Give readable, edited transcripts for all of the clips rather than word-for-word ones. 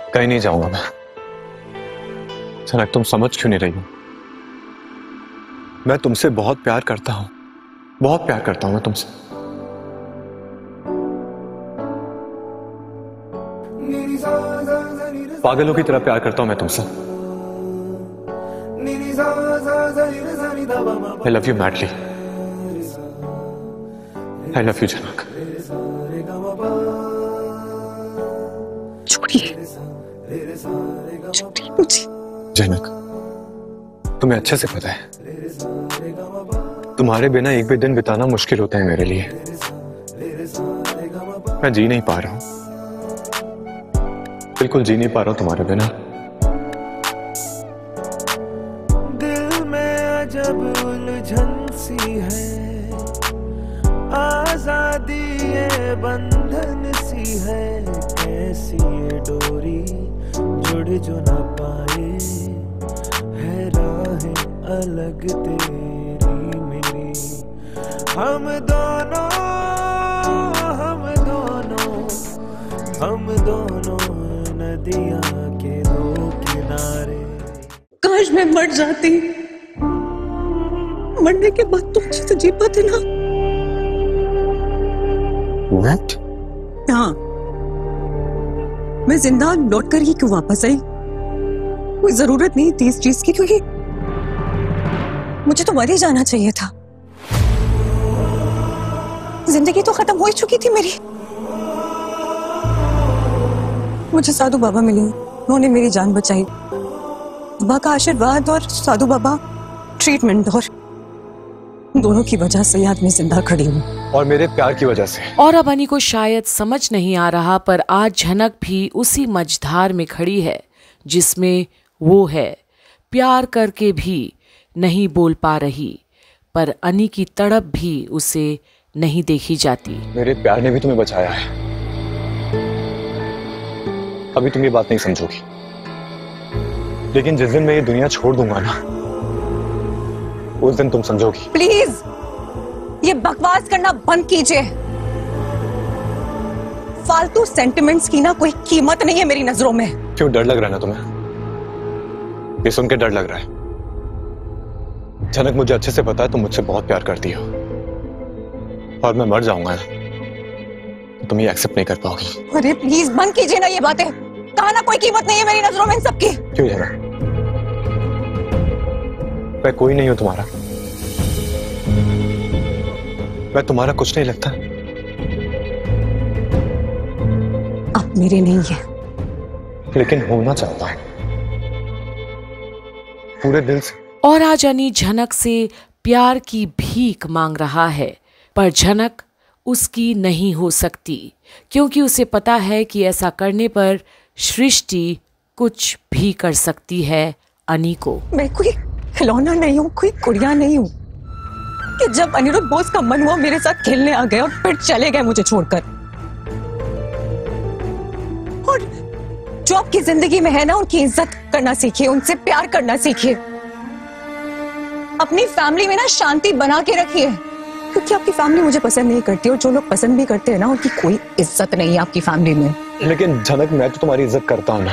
कहीं नहीं जाऊंगा मैं। जनक, तुम समझ क्यों नहीं रही हो? मैं तुमसे बहुत प्यार करता हूं, बहुत प्यार करता हूं मैं तुमसे। पागलों की तरह प्यार करता हूं मैं तुमसे। I love you madly. I love you Janak. छोड़िए मुझे। जनक, तुम्हें अच्छे से पता है तुम्हारे बिना एक भी दिन बिताना मुश्किल होता है मेरे लिए। मैं जी नहीं पा रहा हूं, बिल्कुल जी नहीं पा रहा हूं तुम्हारे बिना। दिल में अजब उलझन सी है, आजादी ये बंधन सी है, कैसी ये डोरी जुड़ जो ना पाए, है राहें अलग तेरी मेरी। हम दोनों नदियां के दो किनारे। काश मैं मर जाती, मरने के बाद तुम अच्छे से जी पाते ना। What? हाँ, मैं जिंदा लौट कर ही क्यों वापस आई? कोई जरूरत नहीं थी इस चीज की, क्योंकि मुझे तो मर ही जाना चाहिए था। जिंदगी तो खत्म हो ही चुकी थी मेरी। मुझे साधु बाबा मिले, उन्होंने मेरी जान बचाई। बाबा का आशीर्वाद और साधु बाबा ट्रीटमेंट, और दोनों की वजह से आज मैं जिंदा खड़ी हूँ। और मेरे प्यार की वजह से। और अब अनी को शायद समझ नहीं आ रहा, पर आज झनक भी उसी मझधार में खड़ी है जिसमें वो है। प्यार करके भी नहीं बोल पा रही, पर अनी की तड़प भी उसे नहीं देखी जाती। मेरे प्यार ने भी तुम्हें बचाया है। अभी तुम ये बात नहीं समझोगी, लेकिन जिस दिन मैं ये दुनिया छोड़ दूंगा ना, उस दिन तुम समझोगी। प्लीज ये बकवास करना बंद कीजिए। फालतू सेंटिमेंट्स की ना कोई कीमत नहीं है मेरी नजरों में। क्यों, डर लग रहा है ना तुम्हें? ये सुन के डर लग रहा है? जनक, मुझे अच्छे से पता है तुम मुझसे बहुत प्यार करती हो, और मैं मर जाऊंगा ना, तुम ये एक्सेप्ट नहीं कर पाओगी। अरे प्लीज बंद कीजिए ना ये बातें। कहा ना कोई कीमत नहीं है मेरी नजरों में इन सबकी। क्यों जनक? मैं कोई नहीं हूं तुम्हारा? मैं तुम्हारा कुछ नहीं लगता? आप मेरे नहीं है, लेकिन होना चाहता हूं पूरे दिल से। और आज अनी झनक से प्यार की भीख मांग रहा है, पर झनक उसकी नहीं हो सकती, क्योंकि उसे पता है कि ऐसा करने पर सृष्टि कुछ भी कर सकती है अनी को। मैं कोई खिलौना नहीं हूँ, कोई गुड़िया नहीं हूँ कि जब अनिरुद्ध बोस का मन हुआ मेरे साथ खेलने आ गए और फिर चले गए मुझे छोड़कर। और जो आपकी जिंदगी में है ना, उनकी इज्जत करना सीखिए, उनसे प्यार करना सीखिए। अपनी फैमिली में ना शांति बना के रखिए, क्योंकि आपकी फैमिली मुझे पसंद नहीं करती, और जो लोग पसंद भी करते हैं ना, उनकी कोई इज्जत नहीं है आपकी फैमिली में। लेकिन झनक, मैं तो तुम्हारी इज्जत करता हूं ना।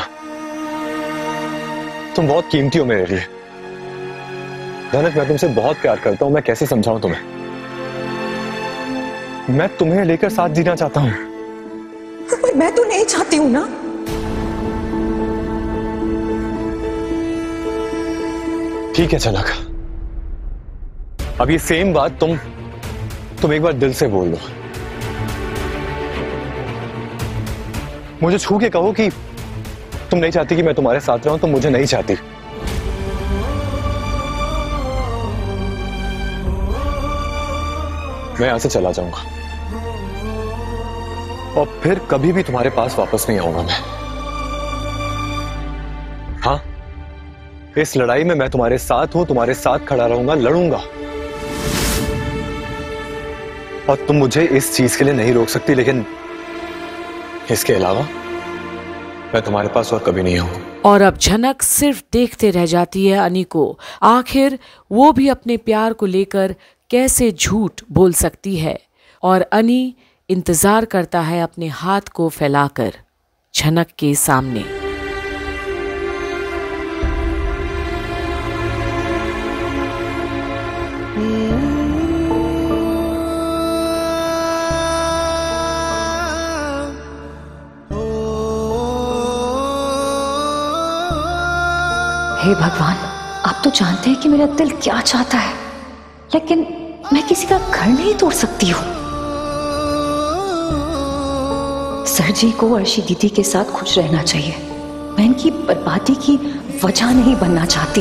तुम बहुत कीमती हो मेरे लिए। झनक, मैं तुमसे बहुत प्यार करता हूं। मैं कैसे समझाऊं तुम्हें? मैं तुम्हें लेकर साथ जीना चाहता हूं। मैं तो नहीं चाहती हूं ना। ठीक है झनक, अब ये सेम बात तुम एक बार दिल से बोल लो। मुझे छू के कहो कि तुम नहीं चाहती कि मैं तुम्हारे साथ रहूं, तुम मुझे नहीं चाहती। मैं यहां से चला जाऊंगा, और फिर कभी भी तुम्हारे पास वापस नहीं आऊंगा मैं। हाँ, इस लड़ाई में मैं तुम्हारे साथ हूं, तुम्हारे साथ खड़ा रहूंगा, लड़ूंगा। और तुम मुझे इस चीज के लिए नहीं रोक सकती, लेकिन इसके अलावा मैं तुम्हारे पास और कभी नहीं आऊंगा। और अब झनक सिर्फ देखते रह जाती है अनी को। आखिर वो भी अपने प्यार को लेकर कैसे झूठ बोल सकती है, और अनी इंतजार करता है अपने हाथ को फैलाकर झनक के सामने। हे भगवान, आप तो जानते हैं कि मेरा दिल क्या चाहता है, लेकिन मैं किसी का घर नहीं तोड़ सकती हूँ। सर जी को अर्शी दीदी के साथ खुश रहना चाहिए। मैं इनकी बर्बादी की वजह नहीं बनना चाहती।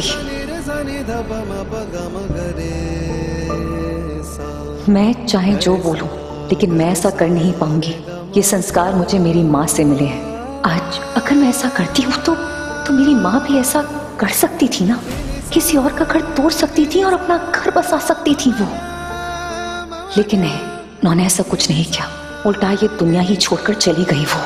मैं चाहे जो बोलूं, लेकिन मैं ऐसा कर नहीं पाऊंगी। ये संस्कार मुझे मेरी माँ से मिले हैं। आज अगर मैं ऐसा करती हूँ तो मेरी माँ भी ऐसा कर सकती थी ना, किसी और का घर तोड़ सकती थी और अपना घर बसा सकती थी वो। लेकिन नहीं, उन्होंने ऐसा कुछ नहीं किया। उल्टा ये दुनिया ही छोड़कर चली गई वो।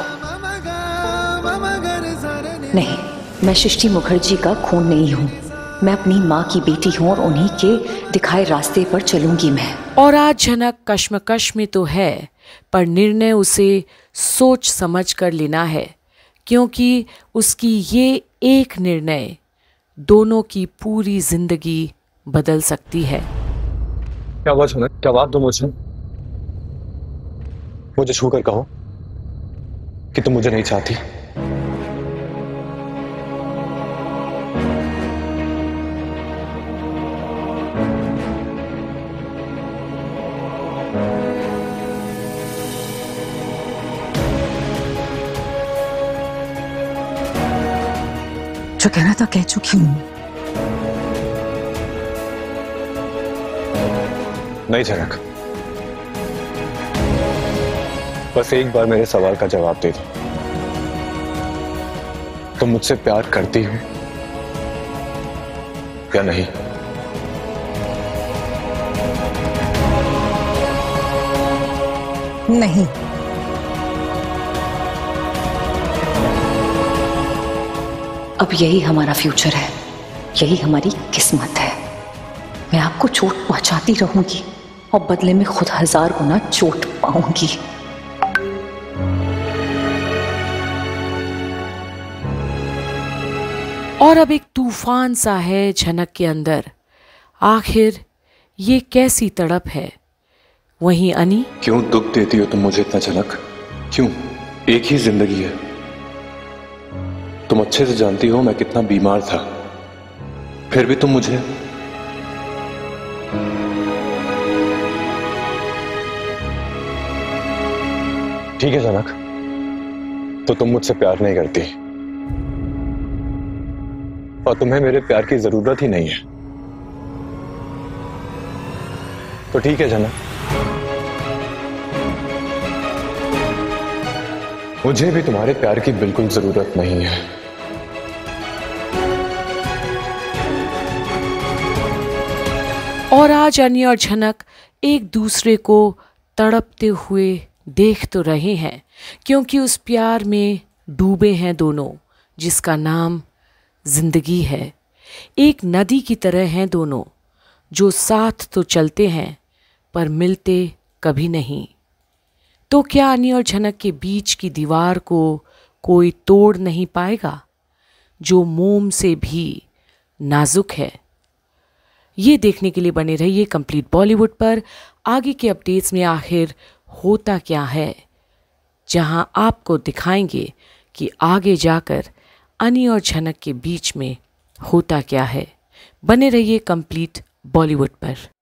नहीं, मैं सृष्टि मुखर्जी का खून नहीं हूँ। मैं अपनी माँ की बेटी हूँ और उन्हीं के दिखाए रास्ते पर चलूंगी मैं। और आज झनक कश्मकश में तो है, पर निर्णय उसे सोच समझ कर लेना है, क्योंकि उसकी ये एक निर्णय दोनों की पूरी जिंदगी बदल सकती है। क्या हुआ झनक? जवाब दो मुझे। मुझे छू कर कहो कि तुम मुझे नहीं चाहती। जो कहना था कह चुकी हूँ। नहीं झनक, बस एक बार मेरे सवाल का जवाब दे दो। तुम मुझसे प्यार करती हो या नहीं? नहीं। अब यही हमारा फ्यूचर है, यही हमारी किस्मत है। मैं आपको चोट पहुंचाती रहूंगी और बदले में खुद 1000 गुना चोट पाऊंगी। और अब एक तूफान सा है झनक के अंदर। आखिर ये कैसी तड़प है। वहीं अनी, क्यों दुख देती हो तुम मुझे इतना झनक? क्यों? एक ही जिंदगी है। तुम अच्छे से जानती हो मैं कितना बीमार था, फिर भी तुम मुझे ठीक है झनक, तो तुम मुझसे प्यार नहीं करती और तुम्हें मेरे प्यार की जरूरत ही नहीं है। तो ठीक है झनक, मुझे भी तुम्हारे प्यार की बिल्कुल जरूरत नहीं है। और आज अनी और झनक एक दूसरे को तड़पते हुए देख तो रहे हैं, क्योंकि उस प्यार में डूबे हैं दोनों, जिसका नाम जिंदगी है। एक नदी की तरह हैं दोनों, जो साथ तो चलते हैं पर मिलते कभी नहीं। तो क्या अनी और झनक के बीच की दीवार को कोई तोड़ नहीं पाएगा, जो मोम से भी नाजुक है? ये देखने के लिए बने रहिए कंप्लीट बॉलीवुड पर। आगे के अपडेट्स में आखिर होता क्या है, जहां आपको दिखाएंगे कि आगे जाकर अनी और झनक के बीच में होता क्या है। बने रहिए कंप्लीट बॉलीवुड पर।